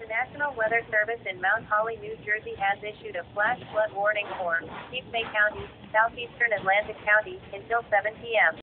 National Weather Service in Mount Holly, New Jersey has issued a flash flood warning for Cape May County, southeastern Atlantic County, until 7 p.m.